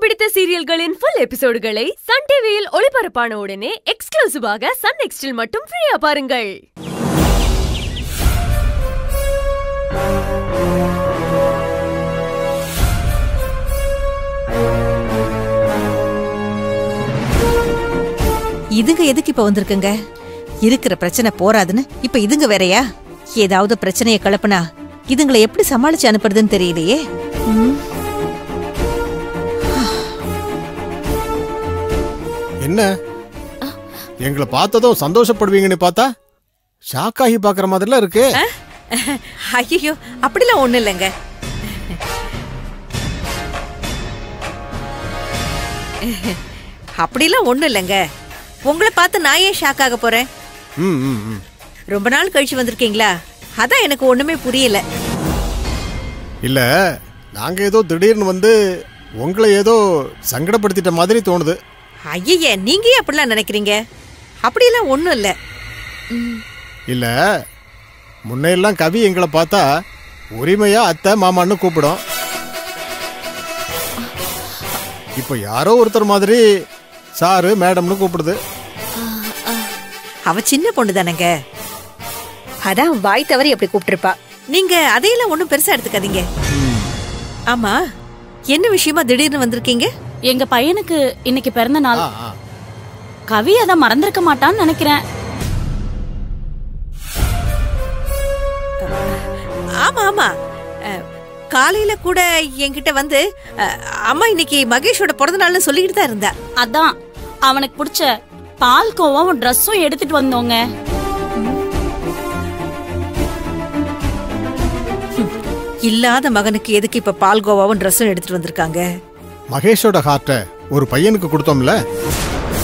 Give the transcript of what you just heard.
பிடித்த சீரியல்களின் full எபிசோடுகளை Sun டிவியில் ஒளிபரப்பான உடனே எக்ஸ்க்ளூசிவாக சன் நெக்ஸ்டில் மட்டும் ஃப்ரீயா பாருங்கள். இதுங்க எதுக்கு இப்ப வந்திருக்குங்க? இருக்கிற பிரச்சனை போராதுன்னு இப்ப இதுங்க வேறயா? ஏதாவது பிரச்சனையை கிளப்புனா இதுங்களை எப்படி சமாளிச்சு அனுப்புறதுன்னு தெரியலையே. என்ன எங்களை பார்த்ததும் சந்தோஷப்படுவீங்கன்னு பார்த்தா ஷாக்காகி பாக்குற மாதிரிலாம் இருக்கு. ஐயோ, அப்படிலாம் ஒண்ணு இல்லைங்க. அப்படிலாம் ஒண்ணு இல்லைங்க. உங்களை பார்த்து நான் ஏன் ஷாக் ஆக போறேன்? ரொம்ப நாள் கழிச்சு வந்திருக்கீங்களா, அதான் எனக்கு ஒண்ணுமே புரியல. இல்ல, நாங்க ஏதோ திடீர்னு வந்து உங்களை ஏதோ சங்கடப்படுத்திட்ட மாதிரி தோணுது. ஐய, நீங்க அப்படிலாம் நினைக்கிறீங்க? அப்படியெல்லாம் ஒண்ணும் இல்ல. இல்ல, முன்னையெல்லாம் கவி எங்களை பார்த்தா உரிமையா அத்தை மாமான்னு கூப்பிடும். இப்ப யாரோ ஒருத்தர் மாதிரி சாரு மேடம்னு கூப்பிடுது. அவ சின்ன பொண்ணு தானங்க, அதான் வாய் தவறி அப்படி கூப்பிட்டுருப்பா. நீங்க அதையெல்லாம் ஒண்ணும் பெருசா எடுத்துக்காதீங்க. ஆமா, என்ன விஷயமா திடீர்னு வந்திருக்கீங்க? எங்க பையனுக்கு இன்னைக்கு பிறந்த நாள். கவி அத மறந்திருக்க மாட்டான்னு நினைக்கிறேன். ஆமா ஆமா, காலையில கூட என்கிட்ட வந்து அம்மா இன்னைக்கு மகேஷோட பிறந்த நாள்னு சொல்லிக்கிட்டு தான் இருந்தா. அதான் அவனுக்கு பிடிச்ச பால்கோவாவும் ட்ரெஸ்ஸும் எடுத்துட்டு வந்தோங்க. இல்லாத மகனுக்கு எதுக்கு இப்ப பால்கோவாவும் ட்ரெஸ்ஸும் எடுத்துட்டு வந்திருக்காங்க? மகேஷோட ஹார்ட்ட ஒரு பையனுக்கு கொடுத்தோம்ல,